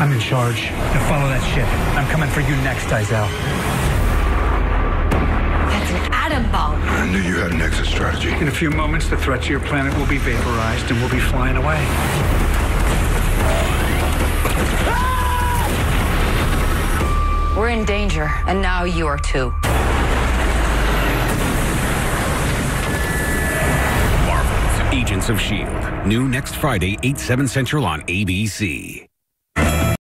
I'm in charge. Now follow that ship. I'm coming for you next, Izel. That's an atom bomb. I knew you had an exit strategy. In a few moments, the threat to your planet will be vaporized and we'll be flying away. We're in danger, and now you are too. Marvel's Agents of S.H.I.E.L.D. New next Friday, 8/7 Central on ABC.